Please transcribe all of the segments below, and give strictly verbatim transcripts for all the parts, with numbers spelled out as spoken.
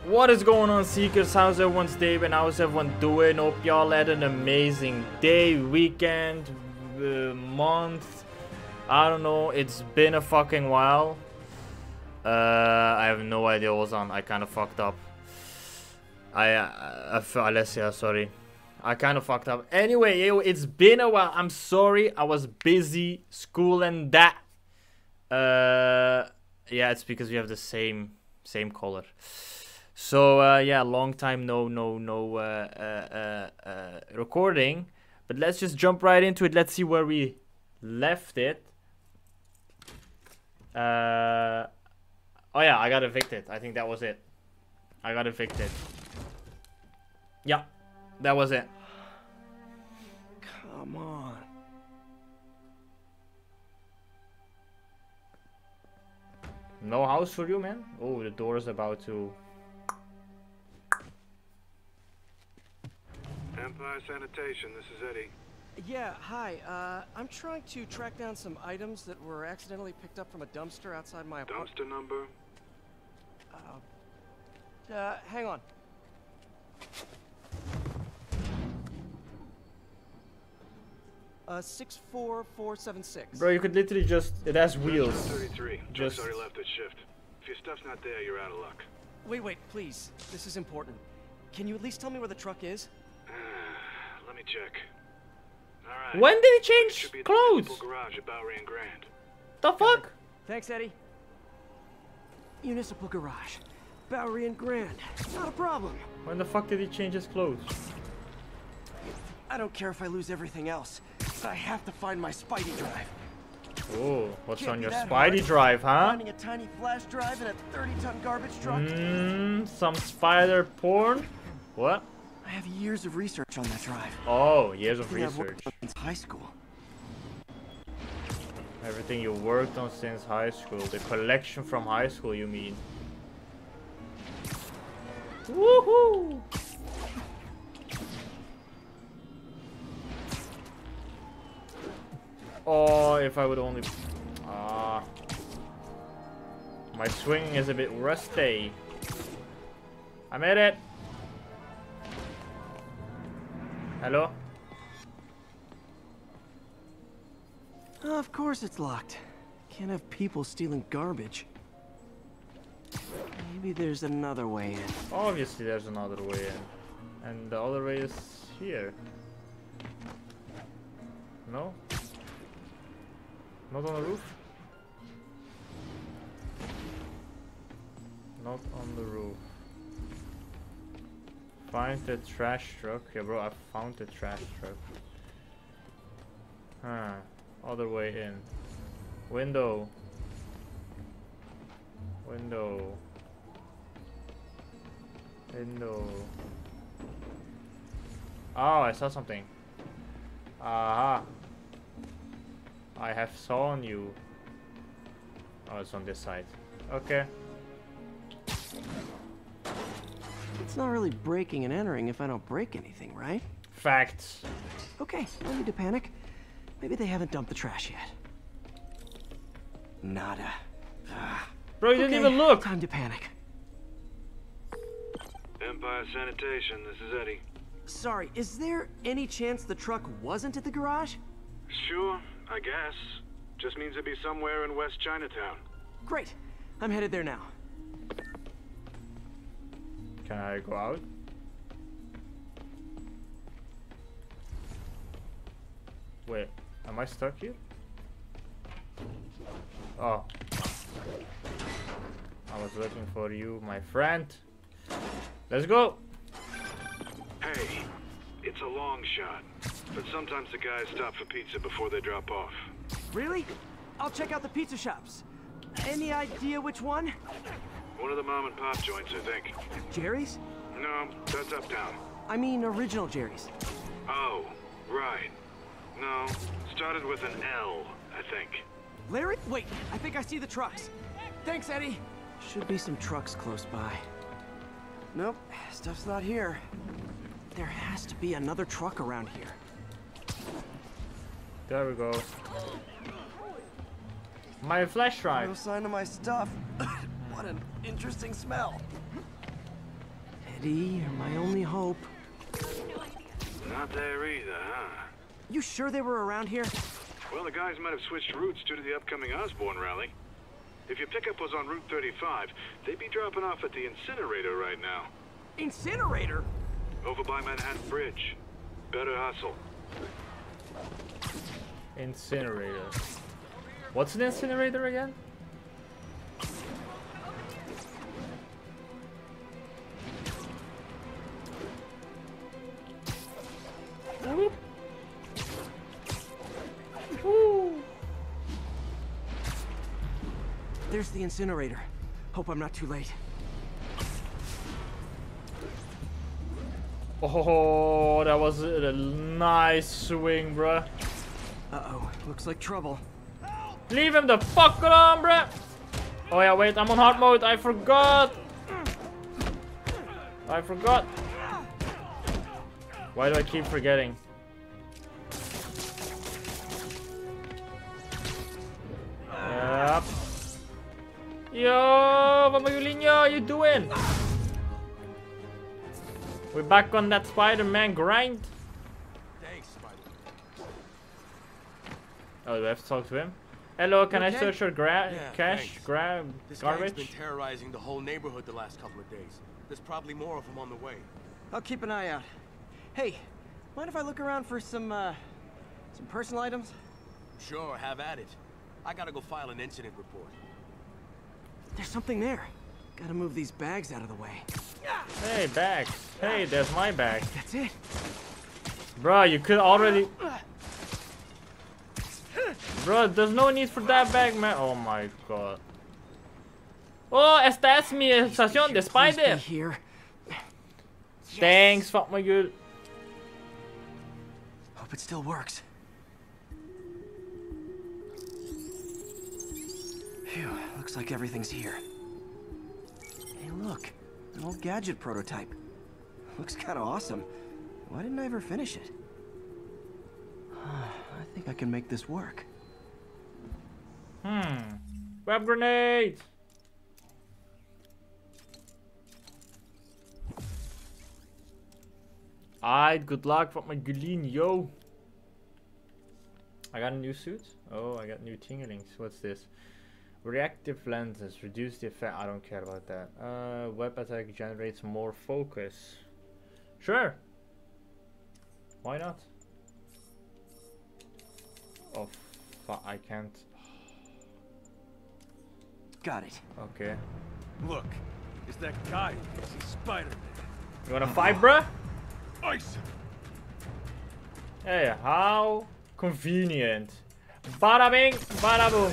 What is going on, Seekers? How's everyone's day and how's everyone doing? Hope y'all had an amazing day, weekend, uh, month. I don't know. It's been a fucking while. Uh, I have no idea what was on. I kind of fucked up. I, uh, Alessia, sorry. I kind of fucked up. Anyway, it's been a while. I'm sorry. I was busy, school and that. Uh, yeah, it's because we have the same same color. So uh, yeah, long time no no no uh, uh, uh, uh, recording. But let's just jump right into it. Let's see where we left it. Uh, oh yeah, I got evicted. I think that was it. I got evicted. Yeah, that was it. Come on. No house for you, man? Oh, the door is about to... Empire Sanitation, this is Eddie. Yeah, hi. Uh, I'm trying to track down some items that were accidentally picked up from a dumpster outside my apartment. Dumpster number? Uh, uh, hang on. Uh, six four four seven six. Bro, you could literally just... It has wheels. thirty-three. Just... Just already left at shift. If your stuff's not there, you're out of luck. Wait, wait, please. This is important. Can you at least tell me where the truck is? Let me check. All right. When did he change Should be at clothes? the garage at Bowery and Grand. The fuck? Thanks, Eddie. Municipal garage. Bowery and Grand. Not a problem. When the fuck did he change his clothes? I don't care if I lose everything else, but I have to find my Spidey drive. Oh, what's Can't on be your that Spidey hard. drive, huh? Finding a tiny flash drive in a thirty ton garbage truck. Mmm, some spider porn? What? I have years of research on that drive. Oh, years of Everything I've research. worked on since high school. Everything you worked on since high school. The collection from high school, you mean? Woohoo! Oh, if I would only... Ah. My swing is a bit rusty. I made it! Hello? Oh, of course it's locked. Can't have people stealing garbage. Maybe there's another way in. Obviously there's another way in. And the other way is here. No? Not on the roof? Not on the roof. Find the trash truck. Yeah, bro, I found the trash truck. Huh. Other way in. Window. Window. Window. Oh, I saw something. Aha. I have saw you. Oh, it's on this side. Okay. It's not really breaking and entering if I don't break anything, right? Facts. Okay, no need to panic. Maybe they haven't dumped the trash yet. Nada. Ah. Bro, you Okay, didn't even look. Time to panic. Empire Sanitation, this is Eddie. Sorry, is there any chance the truck wasn't at the garage? Sure, I guess. Just means it'd be somewhere in West Chinatown. Great. I'm headed there now. Can I go out? Wait, am I stuck here? Oh. I was looking for you, my friend. Let's go. Hey, it's a long shot, but sometimes the guys stop for pizza before they drop off. Really? I'll check out the pizza shops. Any idea which one? One of the mom and pop joints, I think. Jerry's? No, that's uptown. I mean original Jerry's. Oh, right. No, started with an L, I think. Larry? Wait, I think I see the trucks. Thanks, Eddie. Should be some trucks close by. Nope, stuff's not here. There has to be another truck around here. There we go. My flash drive. No sign of my stuff. What an interesting smell. Eddie, you're my only hope. Not there either, huh? You sure they were around here? Well, the guys might have switched routes due to the upcoming Osborne rally. If your pickup was on Route thirty-five, they'd be dropping off at the incinerator right now. Incinerator? Over by Manhattan Bridge. Better hustle. Incinerator. What's an incinerator again? Whoop. Woo. There's the incinerator. Hope I'm not too late. Oh, that was a, a nice swing, bruh. Uh-oh, looks like trouble. Leave him the fuck alone, bruh. Oh yeah, wait, I'm on hard mode. I forgot. I forgot. Why do I keep forgetting? Yep. Yo, what are you doing? We're back on that Spider-Man grind. Thanks, Spider-Man. Oh, do I have to talk to him? Hello, can Okay. I search your gra Yeah, cash, thanks. grab, This gang's been garbage? terrorizing the whole neighborhood the last couple of days. There's probably more of them on the way. I'll keep an eye out. Hey, mind if I look around for some, uh, some personal items? Sure, have at it. I gotta go file an incident report. There's something there. Gotta move these bags out of the way. Hey, bags. Hey, there's my bag. That's it. Bro, you could already... Bro, there's no need for that bag, man. Oh my god. Oh, esta es mi estación de Please Spider. be here. Thanks, fuck my good. Hope it still works. Phew, looks like everything's here. Hey, look, an old gadget prototype. Looks kind of awesome. Why didn't I ever finish it? I think I can make this work. Hmm. Web grenade. Alright, good luck, fuck my Gulin, yo. I got a new suit. Oh, I got new tinglings. What's this? Reactive lenses. Reduce the effect. I don't care about that. Uh, web attack generates more focus. Sure. Why not? Oh, fuck. I can't. Got it. Okay. Look, it's that guy who thinks he's Spider-Man. You wanna fight, bruh? Ice him! Hey, how convenient. Bada bing, bada boom.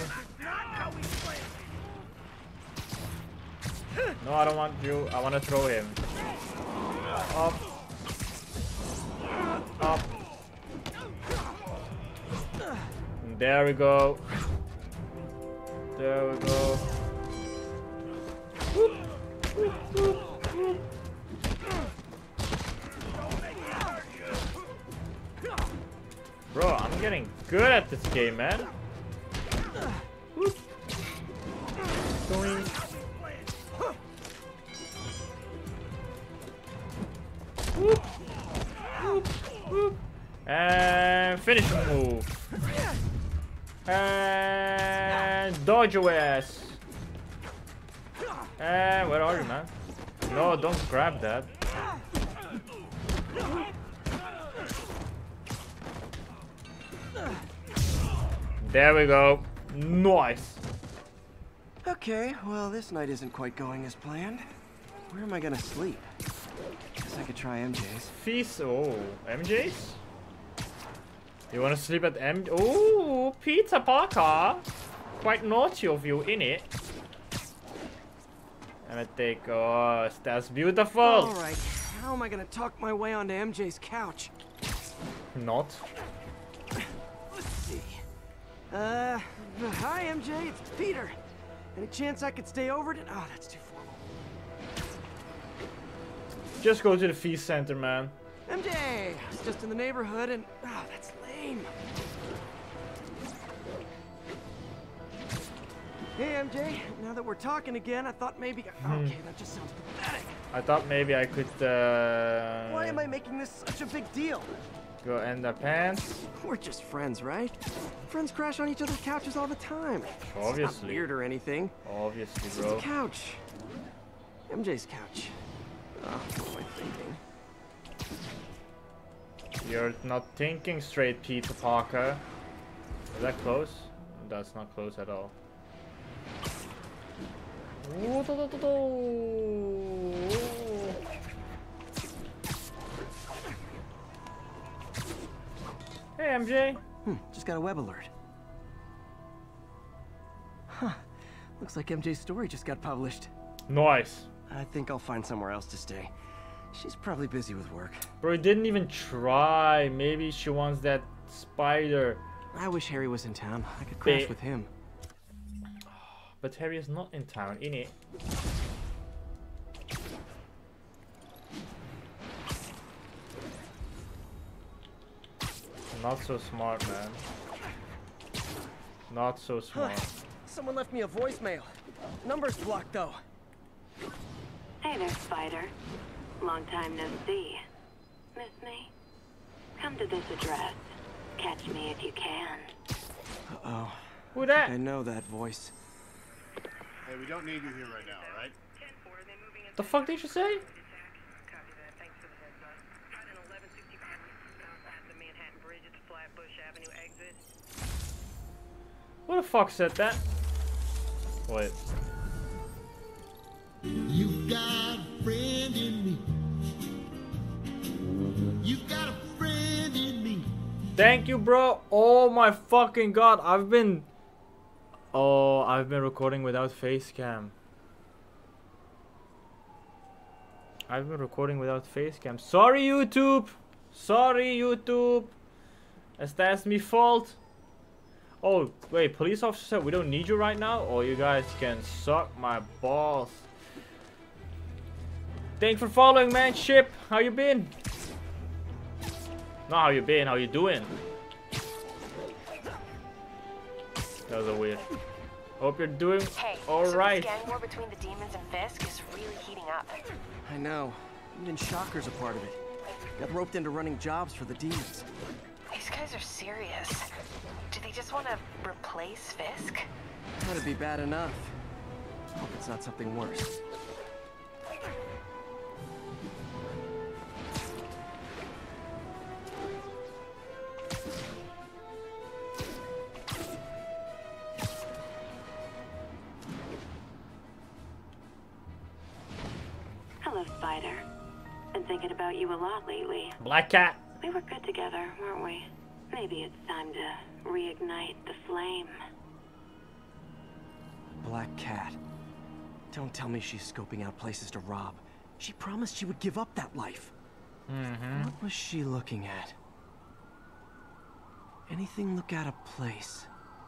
No, I don't want you. I want to throw him. Up. Up. There we go. There we go. Whoop, whoop, whoop, whoop. Bro, I'm getting good at this game, man. Whoop. Doing. Whoop. Whoop. Whoop. And finish the move. And dodge your ass. And where are you, man? No, don't grab that. There we go. Nice. Okay, well, this night isn't quite going as planned. Where am I gonna sleep? Guess I could try M J's. Feast. Oh, M J's? You wanna sleep at M? Oh, Pizza Parker. Quite naughty of you, innit? I'm gonna take. Oh, that's beautiful. Alright, how am I gonna talk my way onto M J's couch? Not. Let's see. Uh, hi M J, it's Peter. Any chance I could stay over to? Oh, that's too formal. Just go to the feast center, man. M J, I was just in the neighborhood and oh, that's lame. Hey, M J. Now that we're talking again, I thought maybe... Okay, that just sounds pathetic. I thought maybe I could, uh... Why am I making this such a big deal? go in the pants? We're just friends, right? Friends crash on each other's couches all the time. Obviously. It's not weird or anything. Obviously, It's bro. just a couch. M J's couch. Oh, what am I thinking? You're not thinking straight, Peter Parker. Is that close? That's not close at all. Hey, M J. Hmm, just got a web alert. Huh. Looks like M J's story just got published. Nice. I think I'll find somewhere else to stay. She's probably busy with work. Bro, he didn't even try. Maybe she wants that spider. I wish Harry was in town. I could crash Ba- with him. But Harry is not in town, innit? Not so smart, man. Not so smart. Someone left me a voicemail. Number's blocked, though. Hey there, Spider. Long time no see. Miss me? Come to this address. Catch me if you can. Uh-oh. Who I that? know that voice. Hey, we don't need you here right now, alright? The fuck did you say? Who the fuck said that? Wait. You got a friend in me. You got a friend in me. Thank you, bro. Oh my fucking god. I've been... Oh, I've been recording without face cam. I've been recording without face cam. Sorry, YouTube. Sorry, YouTube. Is that's me fault? Oh, wait. Police officer said we don't need you right now? Or you guys can suck my balls. Thanks for following, man. Ship, how you been? Not how you been, how you doing? That was a weird. Hope you're doing Hey, alright. so this gang war between the demons and Fisk is really heating up. I know. Even Shocker's a part of it. Got roped into running jobs for the demons. These guys are serious. Do they just want to replace Fisk? That'd be bad enough. Hope it's not something worse. Hello, Spider. Been thinking about you a lot lately. Black Cat. We were good together, weren't we? Maybe it's time to reignite the flame. Black Cat. Don't tell me she's scoping out places to rob. She promised she would give up that life. Mm-hmm. What was she looking at? Anything look out of place?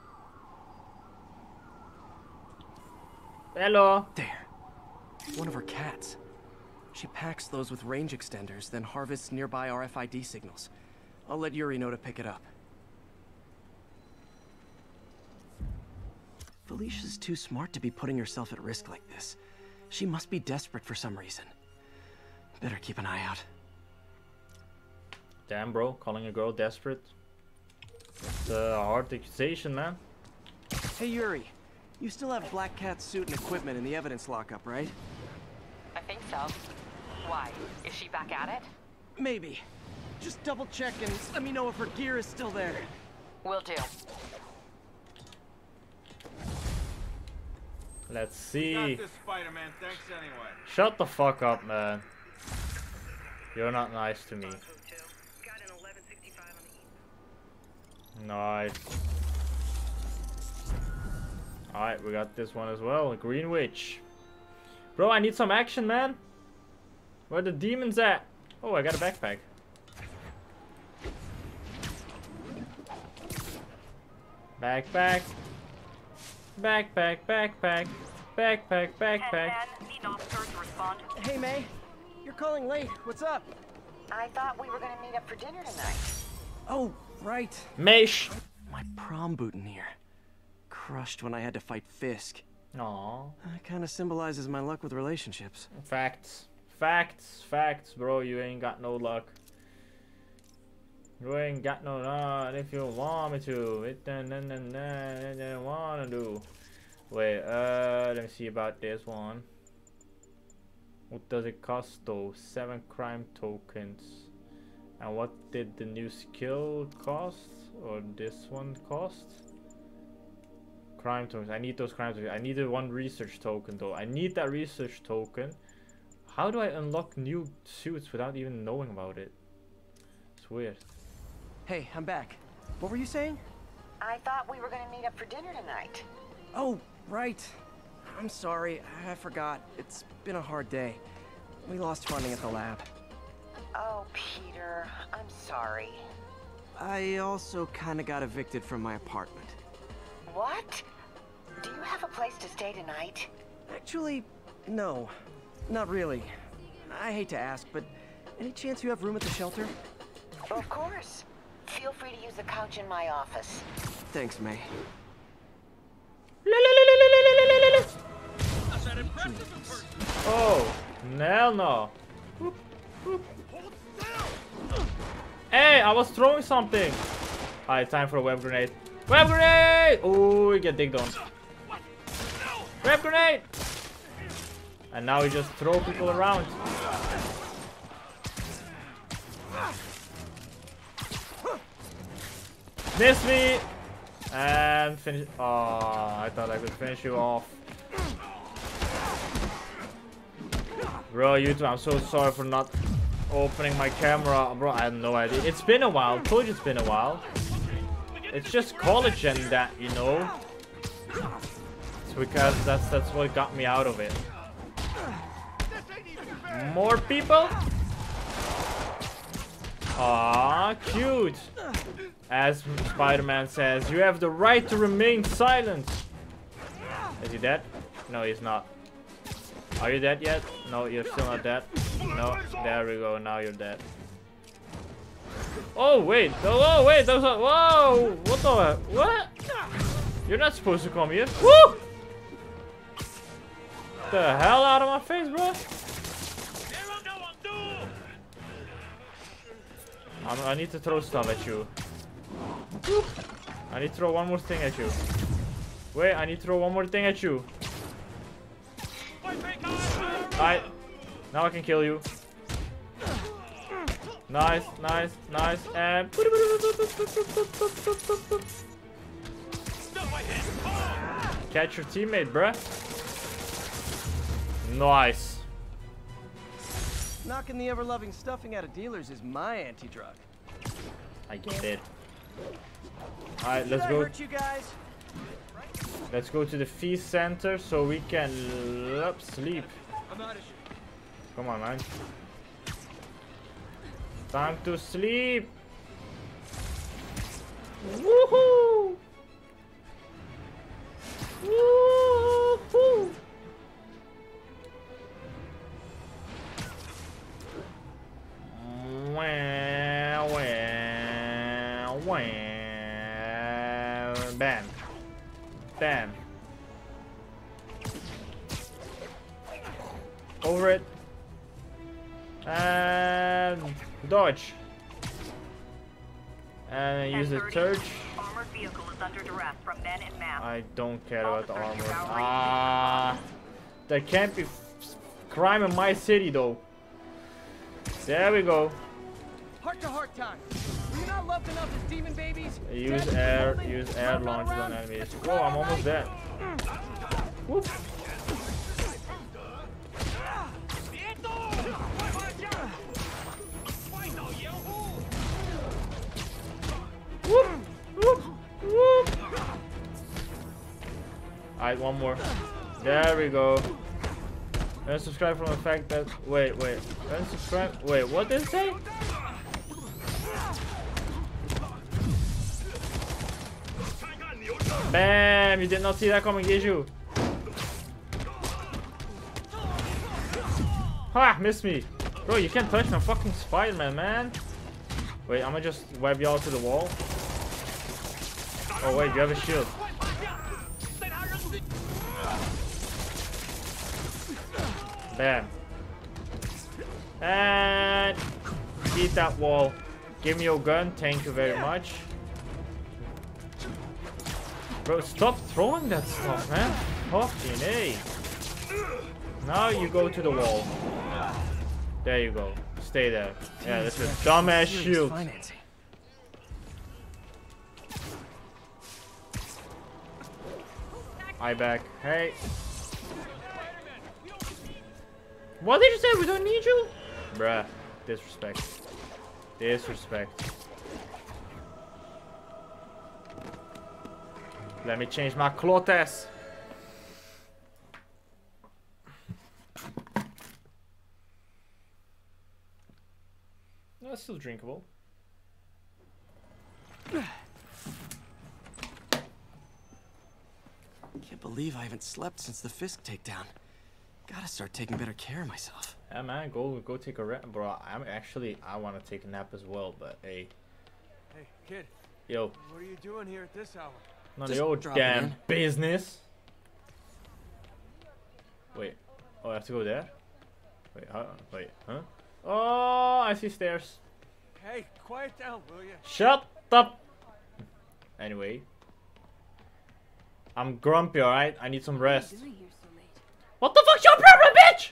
Hello. There. One of her cats. She packs those with range extenders, then harvests nearby R F I D signals. I'll let Yuri know to pick it up. Felicia's too smart to be putting herself at risk like this. She must be desperate for some reason. Better keep an eye out. Damn, bro. Calling a girl desperate. It's a hard accusation, man. Hey, Yuri. You still have Black Cat's suit and equipment in the evidence lockup, right? I think so. Why? Is she back at it? Maybe. Just double check and let me know if her gear is still there. Will do. Let's see. Got this, Spider-Man. Thanks anyway. Shut the fuck up, man. You're not nice to me. Nice. Alright, we got this one as well. Green Witch. Bro, I need some action, man. Where the demons at? Oh, I got a backpack. Backpack. Backpack, backpack. Backpack, backpack. Need an officer to respond. Hey, May. You're calling late. What's up? I thought we were going to meet up for dinner tonight. Oh, right. Mesh. My prom boutonniere. crushed when I had to fight Fisk. Aww. It kind of symbolizes my luck with relationships. Facts. Facts. Facts, bro. You ain't got no luck. You ain't got no luck if you want me to. It done done done done done wanna do. Wait, uh, let me see about this one. What does it cost though? Seven crime tokens. And what did the new skill cost? Or this one cost? Crime tokens. I need those crime tokens. I needed one research token though. I need that research token. How do I unlock new suits without even knowing about it? It's weird. Hey, I'm back. What were you saying? I thought we were gonna meet up for dinner tonight. Oh, right. I'm sorry, I forgot. It's been a hard day. We lost funding at the lab. Oh, Peter, I'm sorry. I also kind of got evicted from my apartment. What? Do you have a place to stay tonight? Actually, no. Not really. I hate to ask, but any chance you have room at the shelter? Of course. Feel free to use the couch in my office. Thanks, May. Oh, hell no. Whoop, whoop. Hey, I was throwing something. Alright, time for a web grenade. Web grenade! Oh, we get digged on. Web grenade! And now we just throw people around. Miss me! And finish. Oh, I thought I could finish you off. Bro, YouTube, I'm so sorry for not opening my camera. Bro, I have no idea. It's been a while. Told you it's been a while. It's just college and that, you know. It's because that's that's what got me out of it. More people? Aw, cute. As Spider-Man says, you have the right to remain silent. Is he dead? No, he's not. Are you dead yet? No, you're still not dead. No, there we go. Now you're dead. Oh wait! Oh, oh wait! Those are. Whoa! What the? What? You're not supposed to come here. Woo! The hell out of my face, bro! I'm, I need to throw stuff at you. I need to throw one more thing at you. Wait, I need to throw one more thing at you. Alright. Now I can kill you. Nice, nice, nice, and... Catch your teammate, bruh. Nice. Knocking the ever-loving stuffing out of dealers is my anti-drug. I get it. Alright, let's go. Hurt you guys? Let's go to the feast center so we can uh, sleep. Come on, man. Time to sleep. Woohoo! Woohoo! Wow, wow, wow. Bam. Bam. Over it. And dodge. And use the torch. Armored vehicle is under duress from men in mass. I don't care about the armor. Ah, there can't be crime in my city though. There we go. Heart to heart time. Were you not loved enough as demon babies? Use air, use air launch on enemies. Whoa, I'm almost dead. Whoop. Whoop, whoop, whoop. Alright, one more. There we go. Unsubscribe from the fact that. Wait, wait. Unsubscribe. Wait, what did it say? Bam! You did not see that coming, did you? Ha! Missed me. Bro, you can't touch my fucking Spiderman, man. Wait, I'm gonna just web y'all to the wall. Oh, wait, you have a shield. Bam. And eat that wall. Give me your gun. Thank you very much. Bro, stop throwing that stuff, man. Fucking A. Now you go to the wall. There you go. Stay there. Yeah, that's a dumbass shield. Financing. I back. Hey. What did you say? We don't need you? Bruh. Disrespect. Disrespect. Let me change my clothes. That's still drinkable. Can't believe I haven't slept since the Fisk takedown. Gotta start taking better care of myself. Yeah, man, go go take a rest, bro. I'm actually I want to take a nap as well, but hey. Hey, kid. Yo. What are you doing here at this hour? None of your damn business. Wait. Oh, I have to go there. Wait. Huh? Wait. Huh? Oh, I see stairs. Hey, quiet down, will you? Shut up. Anyway. I'm grumpy, alright? I need some rest. What the fuck's your problem, bitch?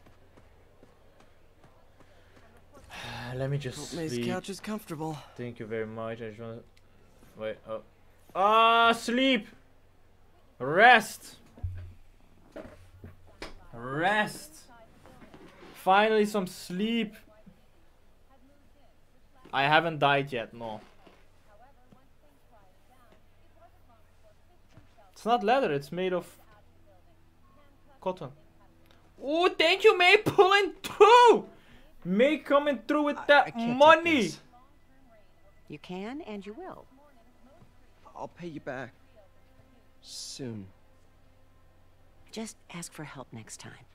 Let me just Hope May's sleep. couch is comfortable. Thank you very much. I just wanna... Wait, oh. Ah, sleep! Rest! Rest! Finally some sleep! I haven't died yet, no. It's not leather, it's made of cotton. Oh, thank you, May, pulling through! May coming through with that money! You can and you will. I'll pay you back. Soon. Just ask for help next time.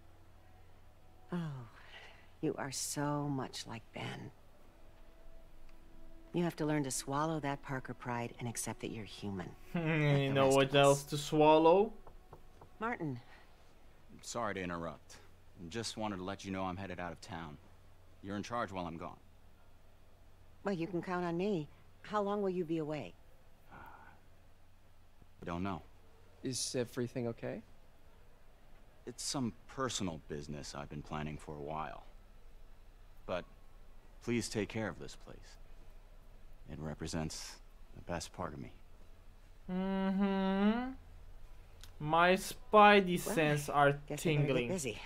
Oh, you are so much like Ben. You have to learn to swallow that Parker pride and accept that you're human. You know what else to swallow? Martin. Sorry to interrupt. Just wanted to let you know I'm headed out of town. You're in charge while I'm gone. Well, you can count on me. How long will you be away? I don't know. Is everything okay? It's some personal business I've been planning for a while. But please take care of this place. It represents the best part of me. Mm-hmm. My spidey Well, sense are guess I better get tingling. busy.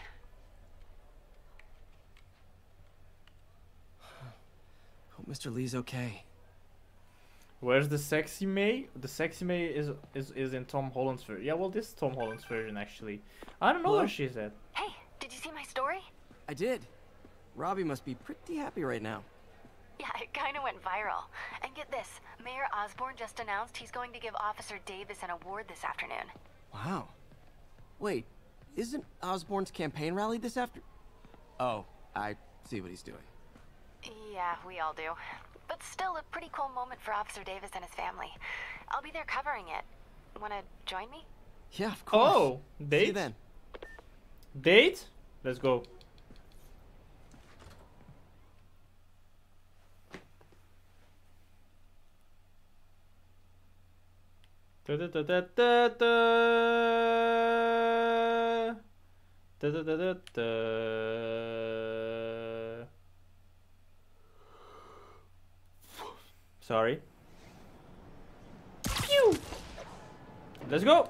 Hope Mister Lee's okay. Where's the sexy May? The sexy May is is is in Tom Holland's version. Yeah, well, this is Tom Holland's version actually. I don't know Hello? where she's at. Hey, did you see my story? I did. Robbie must be pretty happy right now. Yeah, it kind of went viral. And get this, Mayor Osborne just announced he's going to give Officer Davis an award this afternoon. Wow. Wait, isn't Osborne's campaign rally this after? Oh, I see what he's doing. Yeah, we all do. But still a pretty cool moment for Officer Davis and his family. I'll be there covering it. Wanna join me? Yeah, of course. Oh, date? See you then. Date? Let's go. Da da da da da da. Da da da da da. Sorry. Pew! Let's go.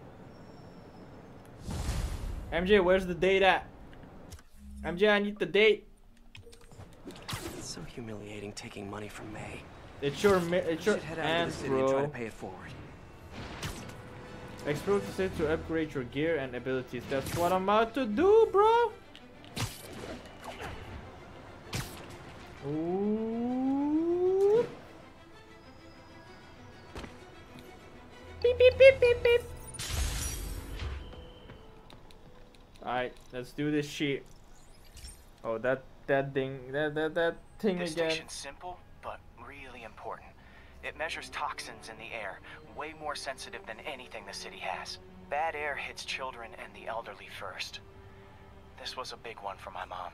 M J, where's the date at? M J, I need the date. It's so humiliating taking money from May. It's your, mi- it's You your should head out aunt, to the city and try to bro. pay it forward. Explore the city to upgrade your gear and abilities. That's what I'm about to do, bro. Ooh. Beep beep beep beep beep. Alright, let's do this shit. Oh, that that thing, that that that thing This again. station's simple, but really important. It measures toxins in the air, way more sensitive than anything the city has. Bad air hits children and the elderly first. This was a big one for my mom.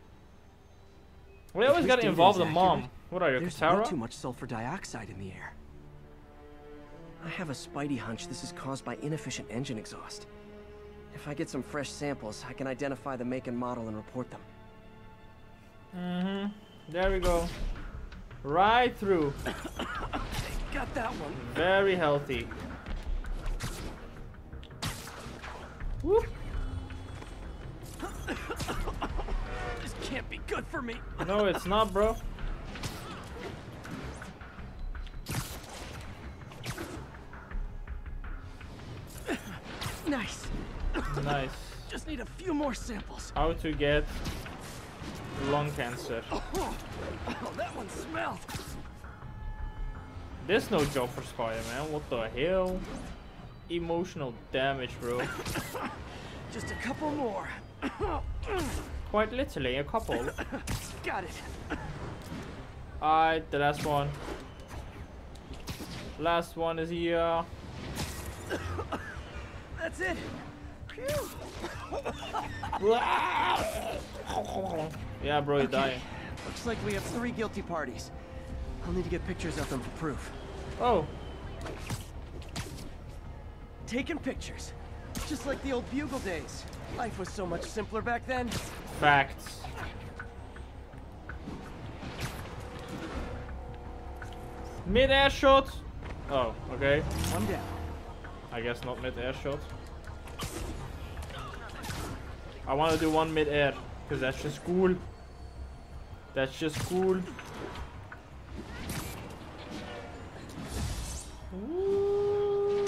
We always gotta involve the mom. What are you, There's Katara? way too much sulfur dioxide in the air. I have a spidey hunch this is caused by inefficient engine exhaust. If I get some fresh samples, I can identify the make and model and report them. Mm-hmm. There we go. Right through. Got that one. Very healthy. Whoop. This can't be good for me. No, it's not, bro. Nice. Nice. Just need a few more samples. How to get lung cancer. Oh, oh, that one smelled. There's no job for Spider-Man. What the hell? Emotional damage, bro. Just a couple more. Quite literally, a couple. Got it. Alright, the last one. Last one is here. That's it. Yeah, bro, you're Okay. dying. Looks like we have three guilty parties. I'll need to get pictures of them for proof. Oh. Taking pictures. Just like the old Bugle days. Life was so much simpler back then. Facts. Mid-air shot. Oh, okay. One down. I guess not mid-air shot. I want to do one mid-air because that's just cool. That's just cool. Ooh.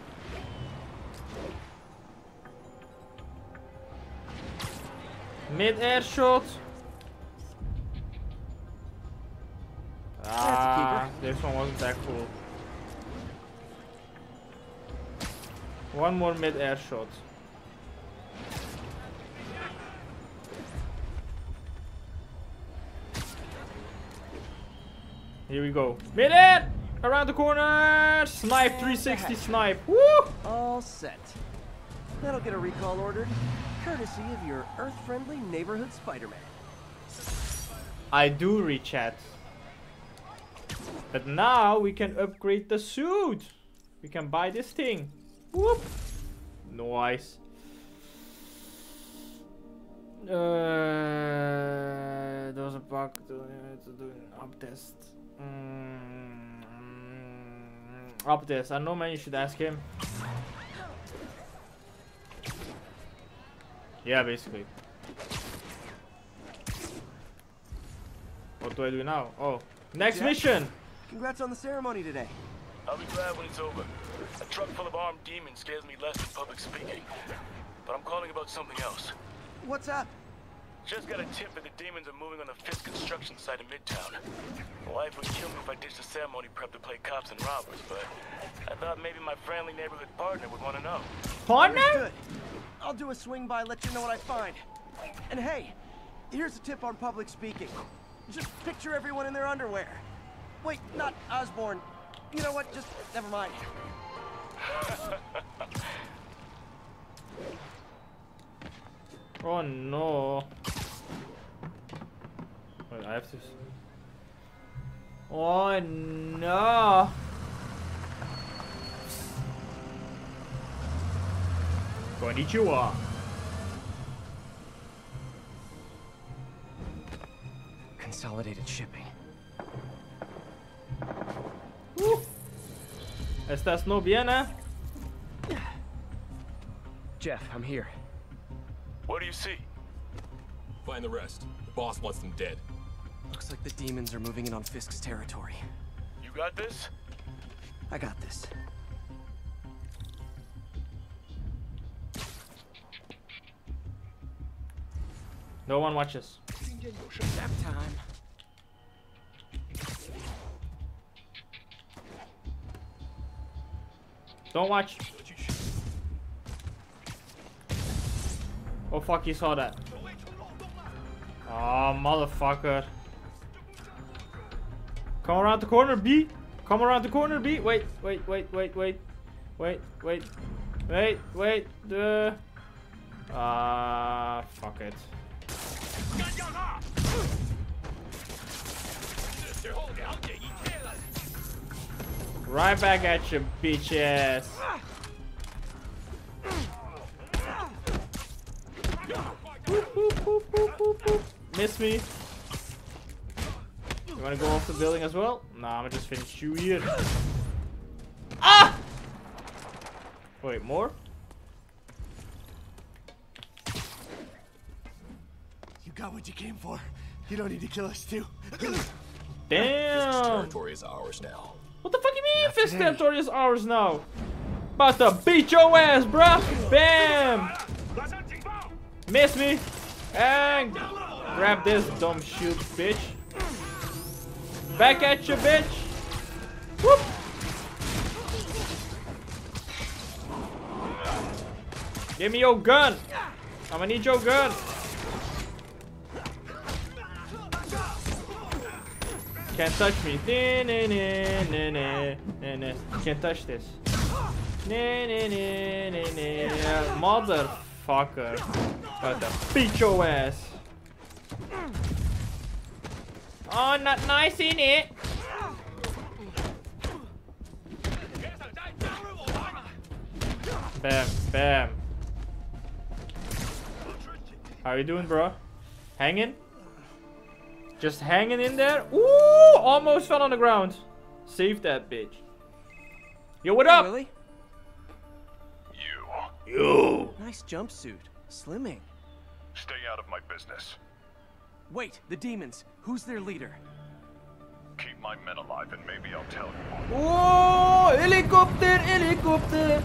Mid-air shot. Ah, this one wasn't that cool. One more mid-air shot. Here we go. Mid-air! Around the corner! Snipe, three sixty snipe. Woo! All set. That'll get a recall ordered, courtesy of your Earth-friendly neighborhood Spider-Man. I do rechat. But now we can upgrade the suit. We can buy this thing. Whoop! Nice. Uh, there was a bug to do an up test. Mm, up test. I know, man. You should ask him. Yeah, basically. What do I do now? Oh, next Jack, mission. Congrats on the ceremony today. I'll be glad when it's over. A truck full of armed demons scares me less than public speaking. But I'm calling about something else. What's up? Just got a tip that the demons are moving on the fifth construction site in Midtown. My wife would kill me if I ditched the ceremony prep to play cops and robbers, but I thought maybe my friendly neighborhood partner would want to know. Partner? Good. I'll do a swing by, let you know what I find. And hey, here's a tip on public speaking. Just picture everyone in their underwear. Wait, not Osborn. You know what? Just never mind. Oh no. Wait, I have to. Oh no. Konnichiwa. Consolidated shipping. Uh. Estás no bien, eh? Jeff, I'm here. What do you see? Find the rest. The boss wants them dead. Looks like the demons are moving in on Fisk's territory. You got this? I got this. No one watches. Nap time. Don't watch. Oh fuck, he saw that. Oh, motherfucker. Come around the corner, B. Come around the corner, B. Wait, wait, wait, wait, wait. Wait, wait. Wait, wait. Uh, Uh, fuck it. Right back at you, bitch ass. Boop, boop, boop, boop, boop, boop. Miss me. You wanna go off the building as well? Nah, I'm gonna just finish you here. Ah! Wait, more? You got what you came for. You don't need to kill us too. Damn. Fisk's territory is ours now. What the fuck you mean Fisk's territory is ours now? About to beat your ass, bruh. Bam. Miss me. And grab this dumb shield, bitch. Back at you, bitch. Whoop. Give me your gun. I'm gonna need your gun. Can't touch me. Can't touch this. Motherfucker. About to beat your ass. Oh, not nice in it. Bam, bam. How you doing, bro? Hanging? Just hanging in there? Ooh, almost fell on the ground. Save that bitch. Yo, what up? Really? You. You. Nice jumpsuit. Slimming. Stay out of my business. Wait, the demons. Who's their leader? Keep my men alive and maybe I'll tell you. Oh, helicopter, helicopter.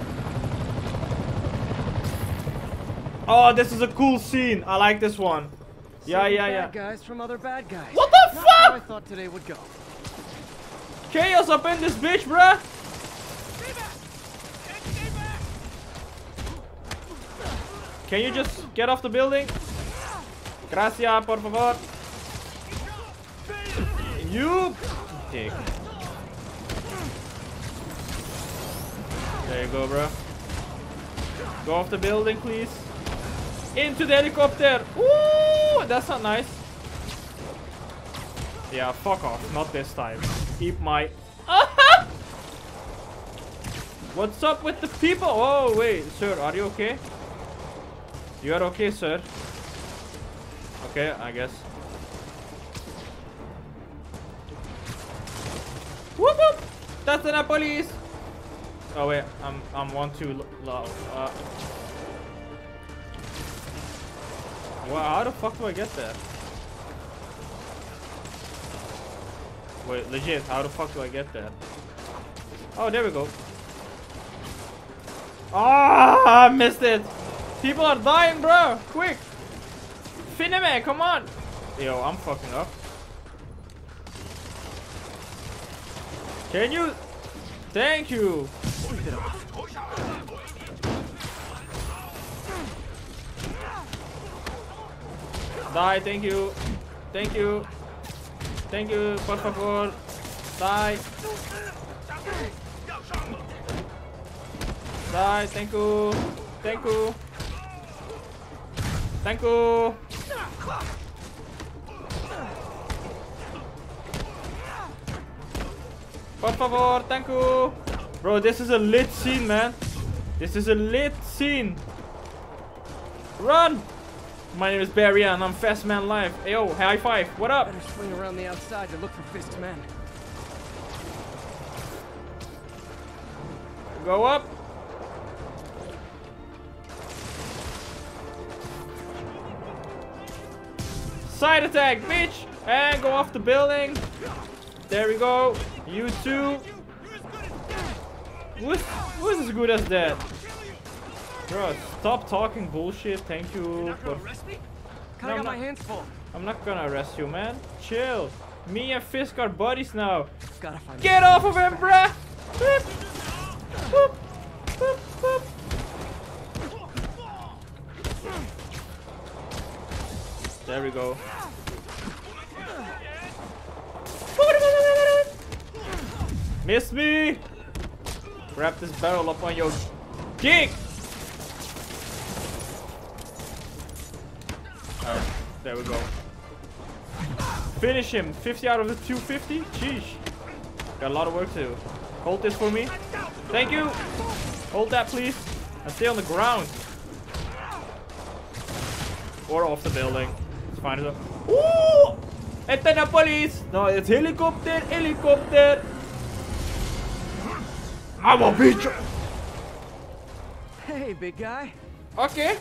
Oh, this is a cool scene. I like this one. Yeah, yeah, yeah. Bad guys from other bad guys. What the Not fuck? how I thought today would go. Chaos up in this bitch, bruh. Can you just get off the building? Gracias, por favor. You dick. There you go, bro. Go off the building, please. Into the helicopter. Ooh, that's not nice. Yeah, fuck off. Not this time. Keep my... What's up with the people? Oh, wait. Sir, are you okay? You are okay, sir. Okay, I guess. Whoop whoop! That's the police! Oh, wait. I'm, I'm one too low. Uh... Well, how the fuck do I get there? Wait, legit, how the fuck do I get there? Oh, there we go. Ah, I missed it. People are dying, bro. Quick. Finime, come on. Yo, I'm fucking up. Can you? Thank you. Die, thank you. Thank you. Thank you, por favor. Die. Die, thank you. Thank you. Thank you. Por favor, thank you. Bro, this is a lit scene, man. This is a lit scene. Run! My name is Barry and I'm Fast Man Live. Hey, yo, high five. What up? Better swing around the outside to look for Fisk's men. Go up. Side attack, bitch! And go off the building. There we go. You too. Who's, who's as good as that? Bro, stop talking bullshit. Thank you. For... Kinda got my hands full. I'm not gonna arrest you, man. Chill. Me and Fisk are buddies now. Gotta find Get off of him, bruh! Boop. Boop. Boop. Boop. There we go. Miss me! Wrap this barrel up on your dick! There we go. Finish him. fifty out of the two fifty? Sheesh. Got a lot of work to do. Hold this for me. Thank you. Hold that, please. And stay on the ground. Or off the building. It's fine as well. Ooh! It's the police. No, it's helicopter. Helicopter. I'm a bitch. Hey, big guy. Okay.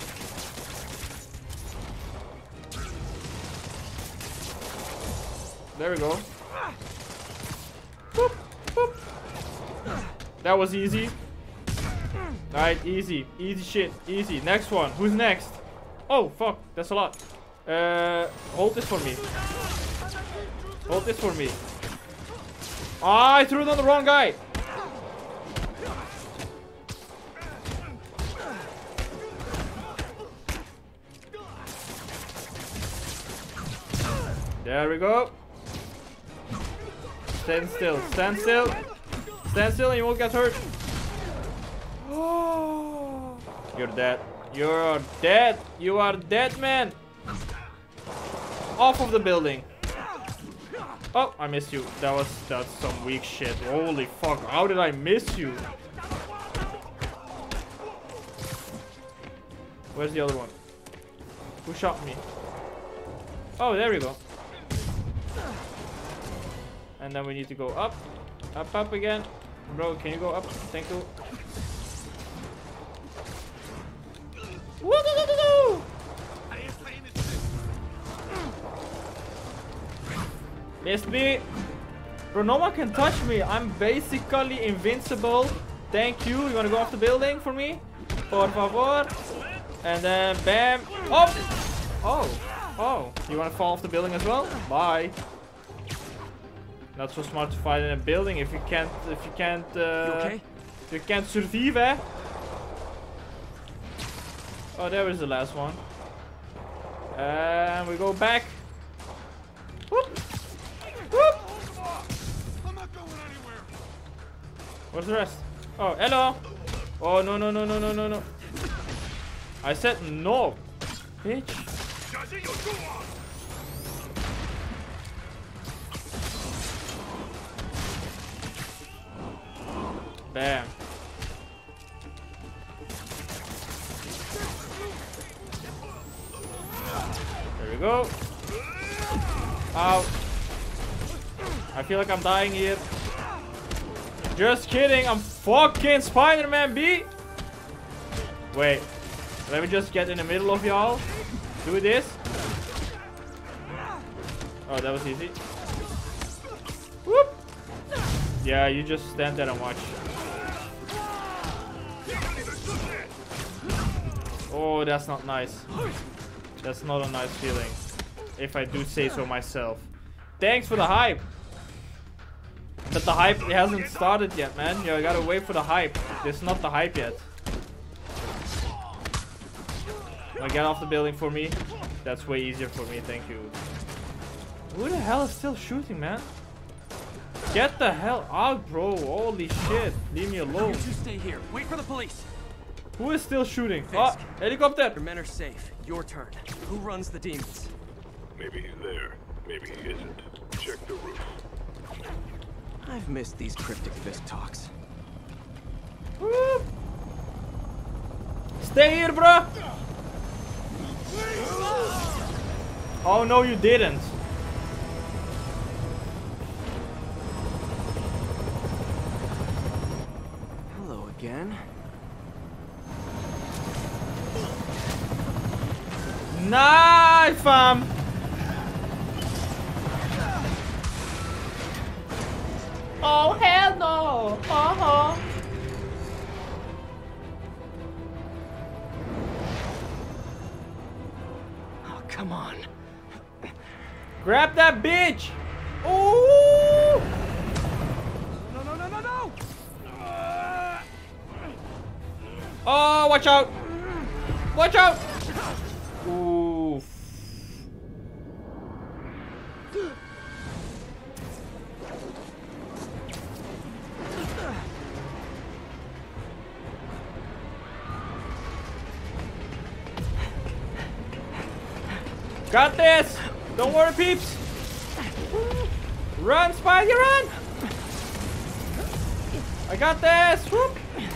There we go. Boop, boop. That was easy. Alright, easy. Easy shit. Easy. Next one. Who's next? Oh, fuck. That's a lot. Uh, hold this for me. Hold this for me. Ah, I threw it on the wrong guy. There we go. Stand still. Stand still. Stand still and you won't get hurt. Oh, you're dead. You're dead. You are dead, man. Off of the building. Oh, I missed you. That was that's some weak shit. Holy fuck. How did I miss you? Where's the other one? Who shot me? Oh, there we go. And then we need to go up. Up, up again. Bro, can you go up? Thank you. Woo-doo-doo-doo-doo! Missed me. Bro, no one can touch me. I'm basically invincible. Thank you. You wanna go off the building for me? Por favor. And then bam. Oh! Oh. Oh. You wanna fall off the building as well? Bye. Not so smart to fight in a building if you can't if you can't uh you okay? You can't survive, eh? Oh, there is the last one. And we go back. Whoop. Whoop. I'm not going anywhere. Where's the rest? Oh, hello. Oh no no no no no no no. I said no, bitch. Bam. There we go. Ow. I feel like I'm dying here. Just kidding. I'm fucking Spider-Man, B. Wait. Let me just get in the middle of y'all. Do this. Oh, that was easy. Whoop. Yeah, you just stand there and watch. Oh, that's not nice. That's not a nice feeling. If I do say so myself. Thanks for the hype. But the hype it hasn't started yet, man. You gotta wait for the hype. This is not the hype yet. Wanna get off the building for me? That's way easier for me, thank you. Who the hell is still shooting, man? Get the hell out, bro. Holy shit. Leave me alone. You two stay here. Wait for the police. Who is still shooting? Oh, helicopter. Your men are safe. Your turn. Who runs the demons? Maybe he's there. Maybe he isn't. Check the roof. I've missed these cryptic fist talks. Woo. Stay here, bro. Oh no, you didn't. Hello again. Nice, fam. Oh hell no. Uh-huh. Oh, come on. Grab that bitch. Ooh. No, no, no, no, no. Oh, watch out. Watch out. Oof. Got this! Don't worry, peeps! Run, Spidey, run! I got this! Whoop.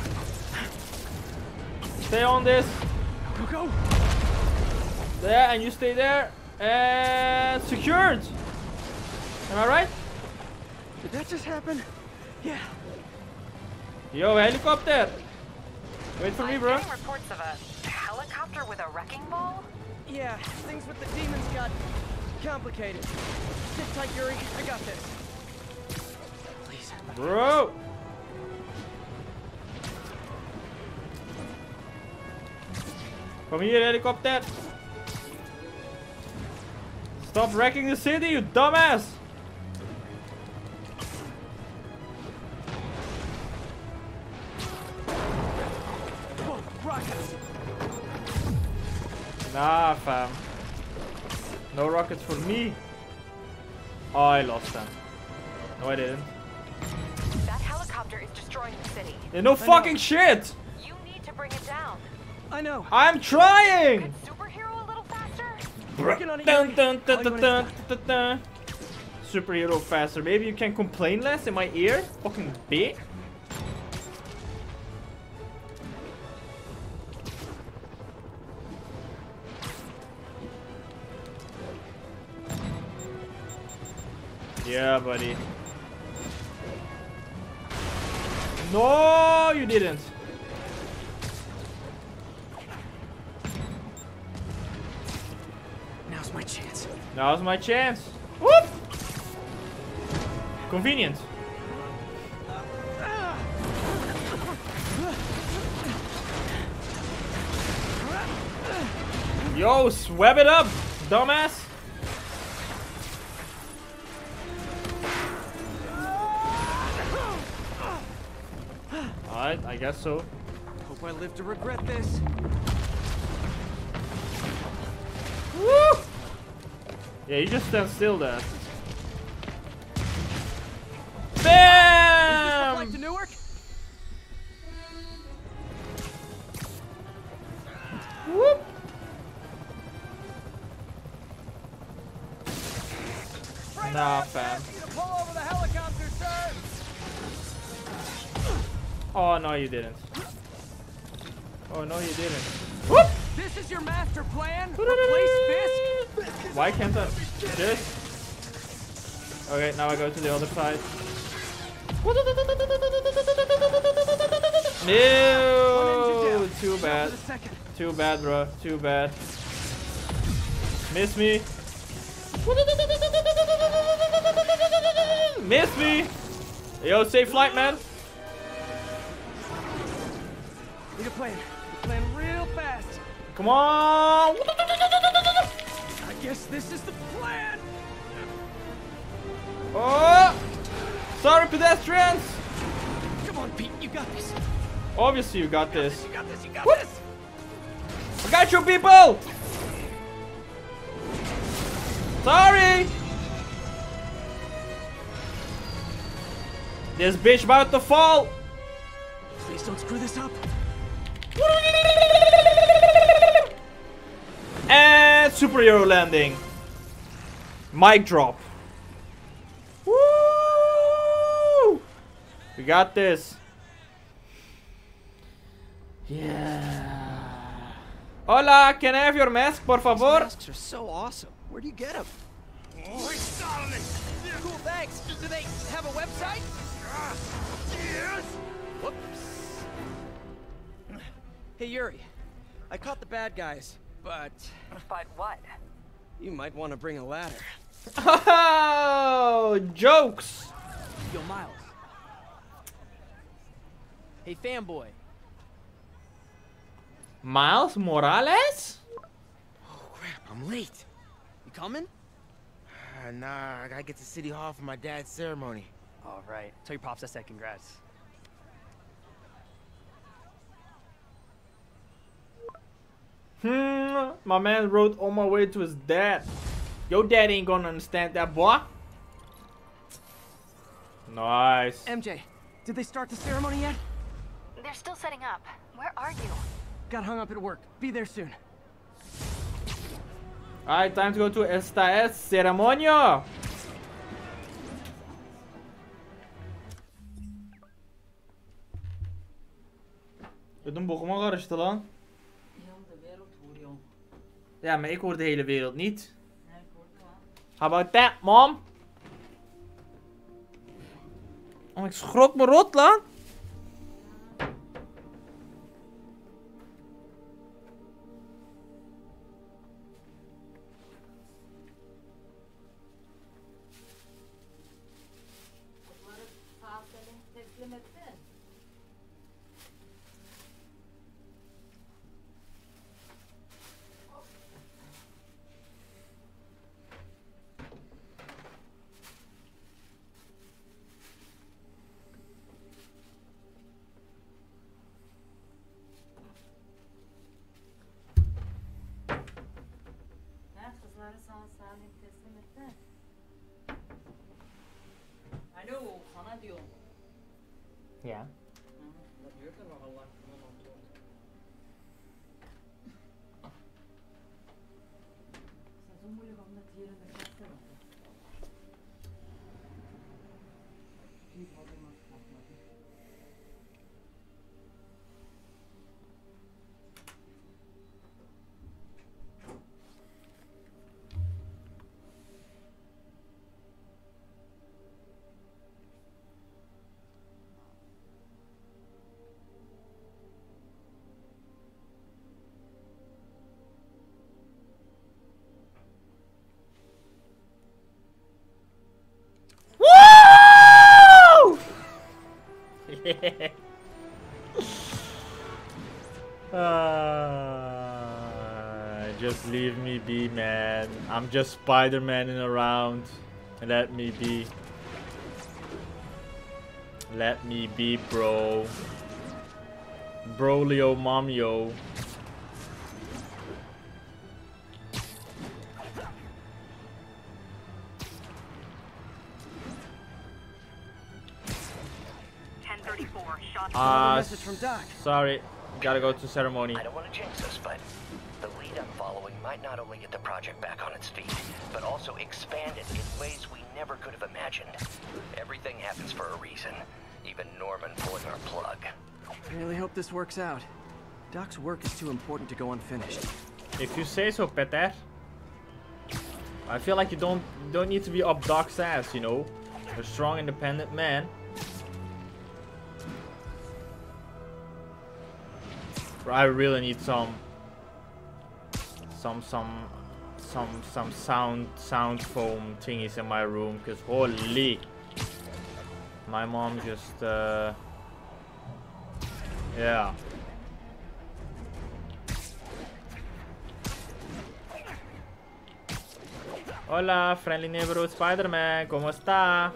Stay on this. Go, go! There, and you stay there. And secured! Am I right? Did that just happen? Yeah. Yo, helicopter! Wait for me, bro. I'm getting reports of a helicopter with a wrecking ball? Yeah, things with the demons got complicated. Sit tight, Yuri. I got this. Please. Bro! Come here, helicopter! Stop wrecking the city, you dumbass! Whoa, rockets! Nah, fam. No rockets for me. Oh, I lost them. No, I didn't. That helicopter is destroying the city. Yeah, no fucking shit! You need to bring it down. I know. I'm trying! Superhero a little faster? Working on it, Dun, Yuri. dun, dun, All you dun, want dun, is dun, dun. Superhero faster. Maybe you can complain less in my ear? Fucking bitch. Yeah, buddy. No, you didn't. Now's my chance. Now's my chance. Whoop! Convenient. Yo, swab it up, dumbass. Alright, I guess so. Hope I live to regret this. Woo! Yeah, you just stand still there. Bam! Is this the flight to Newark? Whoop! Nah, fam. Pull over the helicopter, sir. Oh, no, you didn't. Oh, no, you didn't. Whoop! This is your master plan? Replace Fisk? Why can't I? This? Okay, now I go to the other side. No! Too bad. Too bad, bro. Too bad. Miss me. Miss me. Yo, safe flight, man. Need a plan. Plan real fast. Come on. I guess this is the plan. Oh! Sorry, pedestrians. Come on, Pete. You got this. Obviously, you got this. You got this. You got Whoop. this. I got you, people. Sorry. This bitch about to fall. Please don't screw this up. And superhero landing. Mic drop. Woo! We got this. Yeah. Hola, can I have your mask, por favor? These masks are so awesome. Where do you get them? Oh, cool, thanks. Do they have a website? Yes. Whoops. Hey, Yuri. I caught the bad guys, but... But what? You might want to bring a ladder. Oh, jokes. Yo, Miles. Hey, fanboy. Miles Morales? Oh, crap, I'm late. You coming? Uh, nah, I gotta get to City Hall for my dad's ceremony. All right. Tell your pops I said congrats. Hmm, my man wrote on my way to his dad. Your dad ain't gonna understand that, boy. Nice. M J, did they start the ceremony yet? They're still setting up. Where are you? Got hung up at work. Be there soon. Alright, time to go to esta es ceremonia. Ödüm bokuma karıştı lan. Ja, maar ik hoor de hele wereld niet. How about that, mom? Oh, ik schrok me rot, lan. Alo, sana diyorum. Ja. Dat duurt er nogal lang voor mijn antwoord. Het is zo moeilijk om dat hier in de kast te laten. Niet wat ik mag afmaken. uh, just leave me be, man. I'm just Spider-Man-ing around. Let me be. Let me be, bro. Brolio momio. Uh, message from Doc. Sorry, gotta go to ceremony. I don't want to jinx us, but the lead I'm following might not only get the project back on its feet, but also expand it in ways we never could have imagined. Everything happens for a reason, even Norman pulling our plug. I really hope this works out. Doc's work is too important to go unfinished. If you say so, Peter. I feel like you don't don't need to be up Doc's ass, you know. You're a strong, independent man. I really need some, some, some, some, some sound, sound foam thingies in my room, because holy, my mom just, uh, yeah. Hola, friendly neighborhood Spider-Man, ¿cómo está?